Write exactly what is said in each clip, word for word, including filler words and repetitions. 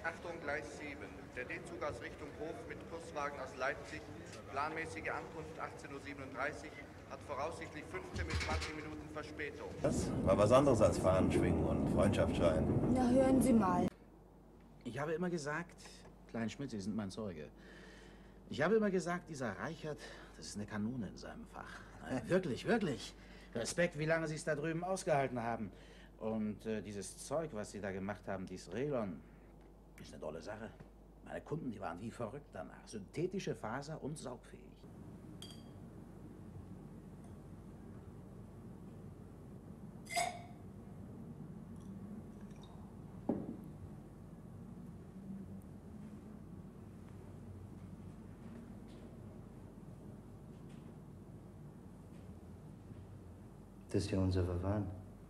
Achtung, Gleis sieben. Der D-Zug aus Richtung Hof mit Kurswagen aus Leipzig, planmäßige Ankunft achtzehn Uhr siebenunddreißig, hat voraussichtlich fünfzehn bis zwanzig Minuten Verspätung. Das war was anderes als Fahnen schwingen und Freundschaft schreien. Na, hören Sie mal. Ich habe immer gesagt, Klein Schmidt, Sie sind mein Zeuge. Ich habe immer gesagt, dieser Reichert, das ist eine Kanone in seinem Fach. Äh, wirklich, wirklich. Respekt, wie lange Sie es da drüben ausgehalten haben. Und äh, dieses Zeug, was Sie da gemacht haben, dieses Raylon, ist eine tolle Sache. Meine Kunden, die waren wie verrückt danach. Synthetische Faser und saugfähig. Das ist ja unser Verfahren.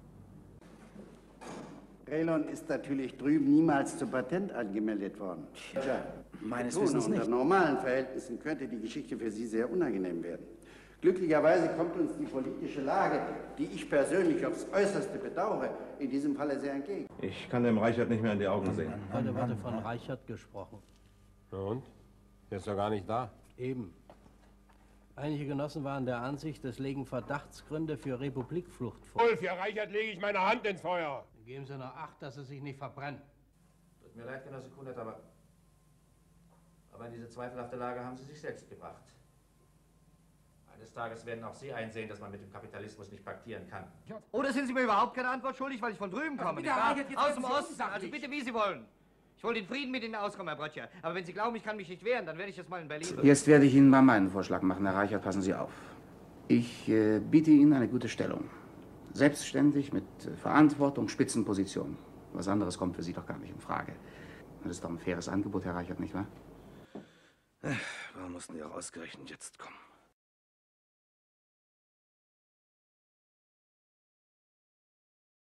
Raylon ist natürlich drüben niemals zu Patent angemeldet worden. Tja, meines betone, Wissens unter nicht. normalen Verhältnissen könnte die Geschichte für Sie sehr unangenehm werden. Glücklicherweise kommt uns die politische Lage, die ich persönlich aufs Äußerste bedauere, in diesem Falle sehr entgegen. Ich kann dem Reichert nicht mehr in die Augen sehen. Heute wurde von Reichert gesprochen. Na und? Der ist doch gar nicht da. Eben. Einige Genossen waren der Ansicht, es legen Verdachtsgründe für Republikflucht vor. Wolf, Herr Reichert, lege ich meine Hand ins Feuer. Geben Sie nur Acht, dass es sich nicht verbrennt. Tut mir leid, Genosse Kunert, aber... Aber in diese zweifelhafte Lage haben Sie sich selbst gebracht. Eines Tages werden auch Sie einsehen, dass man mit dem Kapitalismus nicht paktieren kann. Oder sind Sie mir überhaupt keine Antwort schuldig, weil ich von drüben komme? bitte, Herr Reichert, jetzt Aus dem werden Sie Osten, also unsachlich. bitte, wie Sie wollen. Ich wollte in Frieden mit Ihnen auskommen, Herr Bröttcher. Aber wenn Sie glauben, ich kann mich nicht wehren, dann werde ich das mal in Berlin... Jetzt werde ich Ihnen mal meinen Vorschlag machen, Herr Reichert, passen Sie auf. Ich äh, biete Ihnen eine gute Stellung. Selbstständig, mit äh, Verantwortung, Spitzenposition. Was anderes kommt für Sie doch gar nicht in Frage. Das ist doch ein faires Angebot, Herr Reichert, nicht wahr? Warum mussten die auch ausgerechnet jetzt kommen?